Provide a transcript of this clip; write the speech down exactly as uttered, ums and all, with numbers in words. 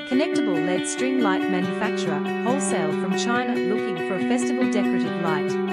Connectable L E D string light manufacturer, Wholesale from China, looking for a festival decorative light.